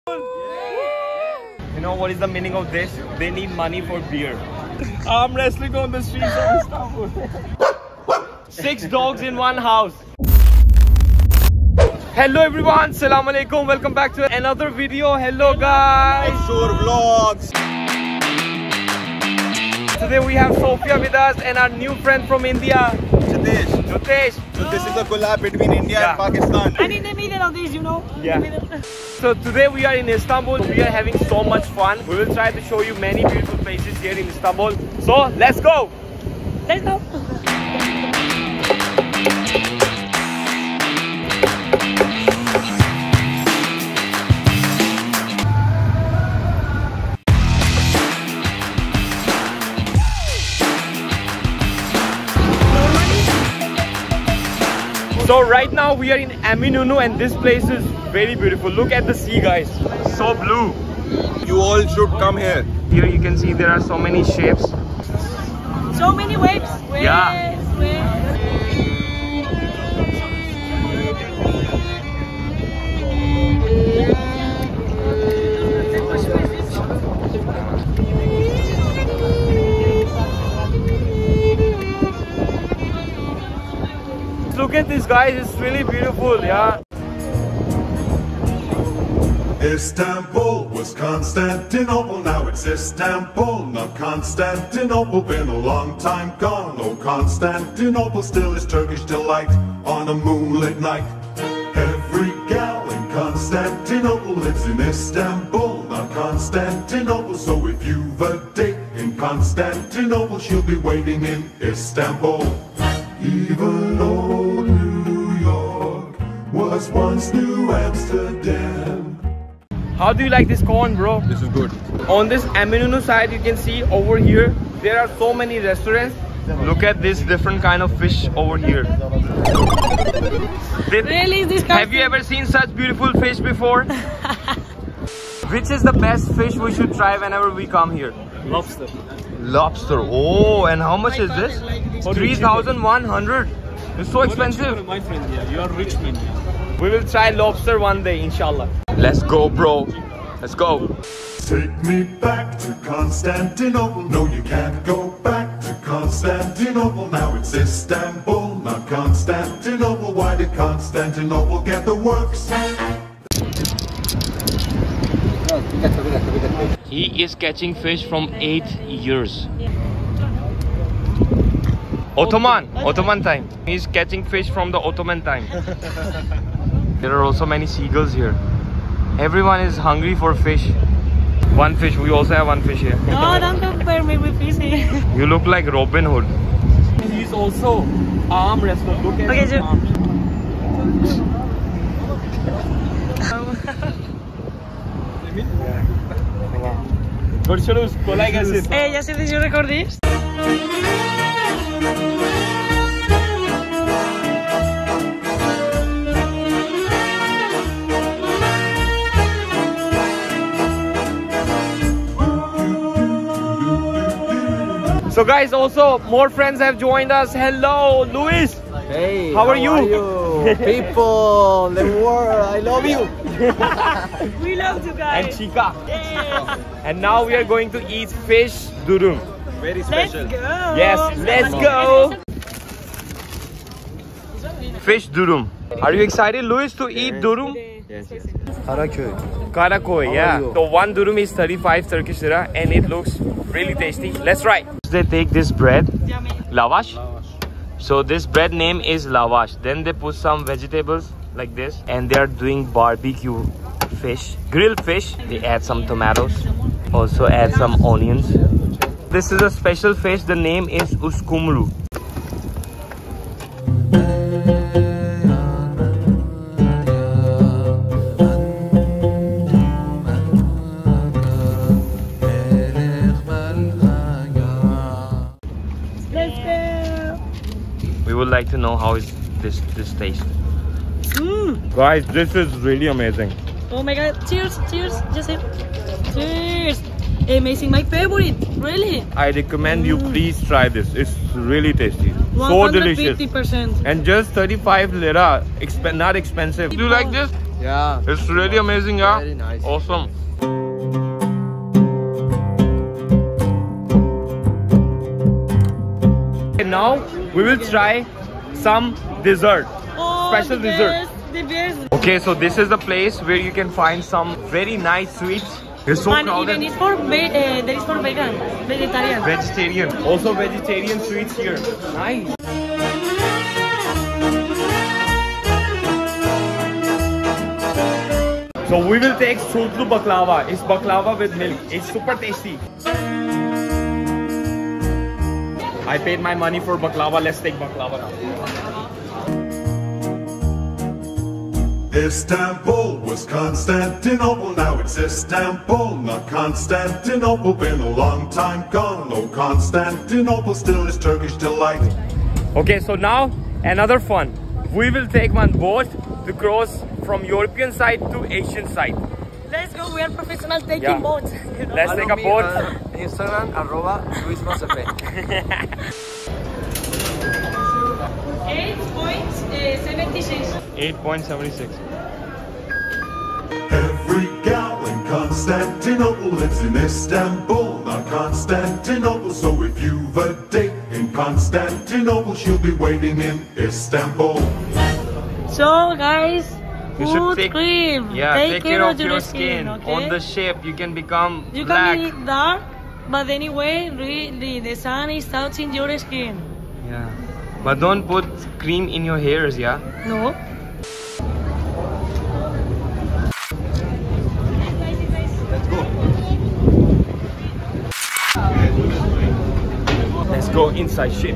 You know what is the meaning of this? They need money for beer. Arm wrestling on the streets of Istanbul. 6 dogs in one house. Hello everyone, Assalamu alaikum. Welcome back to another video. Hello guys. Offshore vlogs. Today we have Sophia with us and our new friend from India, Jyotesh. So this is a collab between India and Pakistan. And in the middle of this, you know. Yeah. So today we are in Istanbul. We are having so much fun. We will try to show you many beautiful places here in Istanbul. So let's go. Let's go. So right now we are in Eminönü and this place is very beautiful. Look at the sea, guys. So blue. You all should come here. Here you can see there are so many shapes. So many waves. Waves, Yeah. waves. Look at this, guys. It's really beautiful, yeah. Istanbul was Constantinople, now it's Istanbul, not Constantinople, been a long time gone. Oh, Constantinople still is Turkish delight on a moonlit night. Every gal in Constantinople lives in Istanbul, not Constantinople. So if you've a date in Constantinople, she'll be waiting in Istanbul. Even old New York was once New Amsterdam. How do you like this corn, bro? This is good. On this Eminönü side, you can see over here, there are so many restaurants. Look at this different kind of fish over here. Really, this kind Have you ever seen such beautiful fish before? Which is the best fish we should try whenever we come here? Lobster. Lobster. Oh, and how much is this? 3,100. It's so expensive. My friend, yeah, you are rich man. We will try lobster one day, inshallah. Let's go, bro. Let's go. Take me back to Constantinople. No, you can't go back to Constantinople. Now it's Istanbul, not Constantinople. Why did Constantinople get the works? He is catching fish from 8 years. Ottoman time. He's catching fish from the Ottoman time. There are also many seagulls here. Everyone is hungry for fish. One fish, we also have one fish here. No, don't compare me with Fizzy. You look like Robin Hood. He's also arm wrestler. Look at Okay, his so arms. Görüşürüz. Kolay gelsin. ya se you record this? So guys, also more friends have joined us. Hello, Luis. Hey, How are you? People, the world, I love you. We love you And guys. Chica. Yes. And now we are going to eat fish durum. Very Let's special. go. Yes, let's go. Fish durum. Are you excited, Luis, to eat durum? Karaköy. Karakoy, yeah. So one durum is 35 Turkish lira and it looks really tasty. Let's try. They take this bread, Yummy. lavash. So this bread name is lavash. Then they put some vegetables like this and they are doing barbecue fish, grilled fish. They add some tomatoes, also add some onions. This is a special fish. The name is uskumru. Let's go. We would like to know how is this taste. Guys, this is really amazing. Oh my god. Cheers, cheers. Just it. Cheers. Amazing, my favorite. Really. I recommend you please try this. It's really tasty. So delicious. 150%. And just 35 lira. Not expensive. Do you like this? Yeah. It's really amazing, yeah. Very nice. Awesome. And now we will try some dessert. Special dessert. The best. Okay, so this is the place where you can find some very nice sweets. It's so And crowded. even it's for there is for vegetarian. Vegetarian. Also vegetarian sweets here. Nice. So we will take Sultlu baklava. It's baklava with milk. It's super tasty. I paid my money for baklava. Let's take baklava now. Istanbul was Constantinople, now it's Istanbul, not Constantinople. Been a long time gone, oh Constantinople still is Turkish delight. Okay, so now another fun. We will take one boat to cross from European side to Asian side. Let's go. We are professional taking boats. You know? Let's take a boat. Instagram @LuisMasafe. 8.76. 8.76. Every gal in Constantinople lives in Istanbul, not Constantinople. So if you've a date in Constantinople, she'll be waiting in Istanbul. So guys, You should food take, cream. take care of your skin. Okay? On the ship, you can become You black. can be dark, but anyway, really, the sun is touching your skin. Yeah, but don't put cream in your hairs, yeah? No. Let's go inside ship.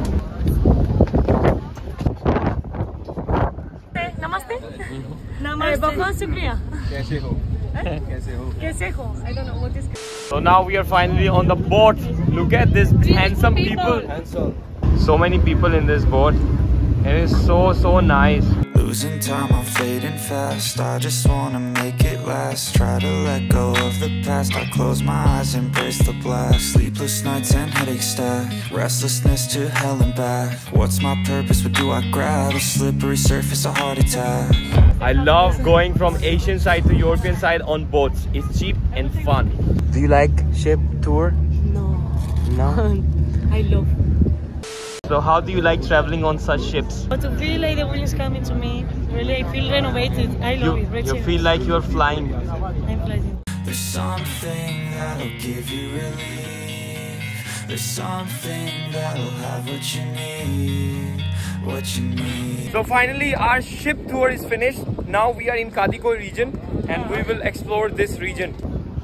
Namaste. Namaste. बहुत शुक्रिया. कैसे हो? कैसे हो? I don't know what is. So now we are finally on the boat. Look at this handsome people. Handsome. So many people in this boat. It is so nice. Losing time, I'm fading fast. I just wanna make it last. Try to let go of the past. I close my eyes, embrace the blast. Sleepless nights and headaches stack. Restlessness to hell and back. What's my purpose? What do I grab? A slippery surface, a heart attack. I love going from Asian side to European side on boats. It's cheap and fun. Do you like ship tour? No. No. I love. So how do you like traveling on such ships? But to feel like the wind is coming to me, really, I feel renovated. I love it. You feel like you're flying. I'm flying. There's something that'll give you relief. There's something that'll have what you need. What you need. So finally our ship tour is finished. Now we are in Kadikoy region and we will explore this region.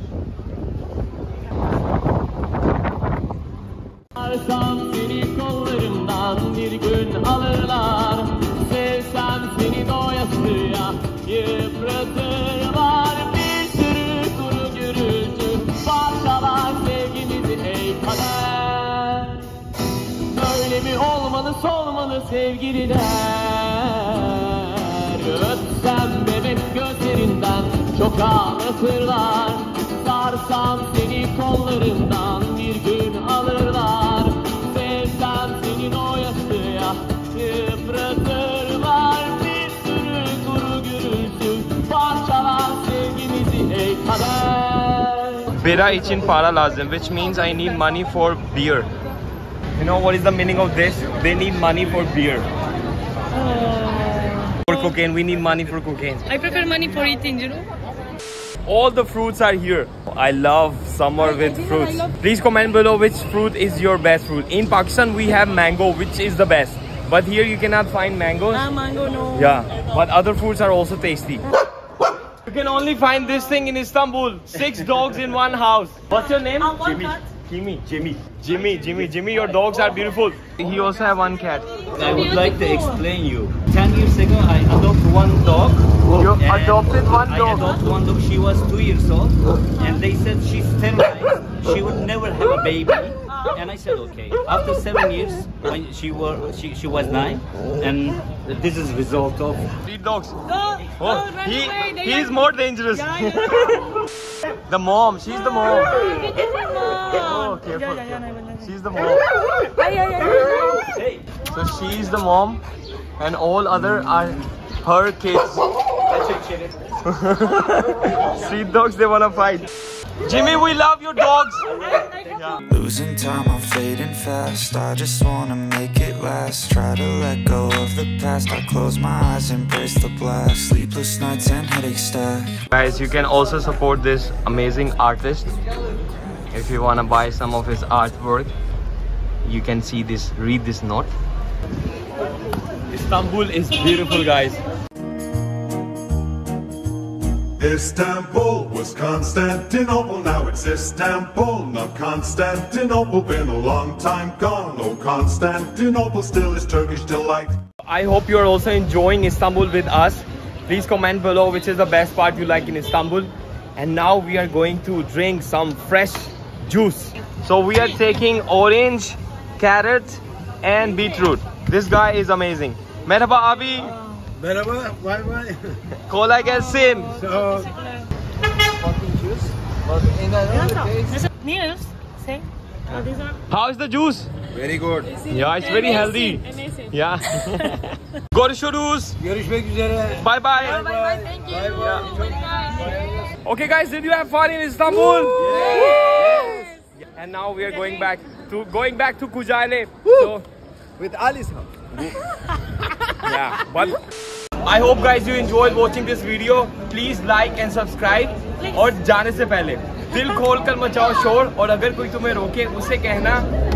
Seni kollarımdan bir gün alırlar. Sevsem seni doyasıya yıpratırlar. Bir sürü kuru gürültü parçalar sevgimizi ey kader. Böyle mi olmalı solmalı sevgililer? Öpsem bebek gözlerinden çok ağlatırlar. Sarsam seni kollarından bir gün alırlar. Sevsem seni doyasıya yıpratırlar. Bir sürü kuru gürültü parçalar sevgimizi ey kader. Bira için para lazım, which means I need money for beer. You know what is the meaning of this? They need money for beer. For cocaine, we need money for cocaine. I prefer money for eating, you know. All the fruits are here. I love summer with fruits. Please comment below which fruit is your best fruit. In Pakistan we have mango, which is the best. But here you cannot find mangoes. Mango, no. Yeah, but other fruits are also tasty. You can only find this thing in Istanbul. 6 dogs in one house. What's your name? One Jimmy. cat. Jimmy, your dogs are beautiful. He also have one cat. I would like to explain you. 10 years ago, I adopted one dog. You And adopted one I dog? adopted one dog. She was 2 years old, and they said she's sterilized. She would never have a baby. And I said okay. After 7 years, when she was 9, and this is result of 3 dogs. Don't run away. They He's are- more dangerous. Yeah. The mom, she's the mom. Oh, careful. Yeah. She's the mom. Yeah. So she's the mom and all other are her kids. Street dogs, they wanna fight. Jimmy, we love your dogs. Losing time, I'm fading fast. I just wanna make it last. Try to let go of the past. I close my eyes, embrace the blast. Sleepless nights and headaches stack. Guys, you can also support this amazing artist. If you wanna buy some of his artwork, you can see this, read this note. Istanbul is beautiful, guys. Istanbul was Constantinople, now it's Istanbul, not Constantinople. Been a long time gone, oh Constantinople still is Turkish delight. I hope you're also enjoying Istanbul with us. Please comment below which is the best part you like in Istanbul. And now we are going to drink some fresh juice. So we are taking orange, carrot and beetroot. This guy is amazing. Merhaba abi. Merhaba, bay bay. Kolay gelsin. So, News, say. These are How is the juice? Very good. Yeah, it's very healthy. amazing. Yeah. Görüşürüz. görüşmek üzere. Bye bye. Bye bye, thank you. Very nice. Okay guys, did you have fun in Istanbul? Yes. And now we are going back to Kocaeli. So With Alice. yeah, but I hope guys you enjoyed watching this video. Please like and subscribe. और जाने से पहले दिल खोल कर मचाओ शोर, और अगर कोई तुम्हें रोके उसे कहना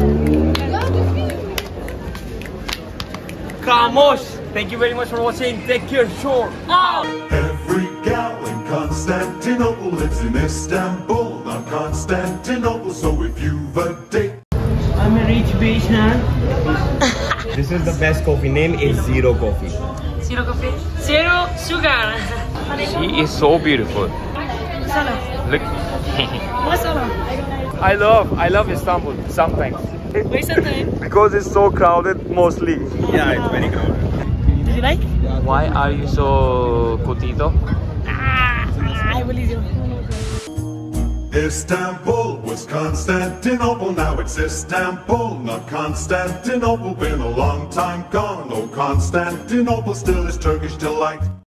खामोश. Thank you very much for watching. Take care. Sure. Every gal in Constantinople lives in Istanbul, not Constantinople. So if you've a date, I'm a rich bitch, man. This is the best coffee. Name is Zero Coffee. Zero coffee. Zero sugar. She is so beautiful. Masala. Look. Masala. I love Istanbul sometimes. Where's the time? Because it's so crowded mostly. Yeah, it's very crowded. Did you like? Why are you so cotito? I believe you. Istanbul was Constantinople, now it's Istanbul, not Constantinople. Been a long time gone, oh Constantinople still is Turkish delight.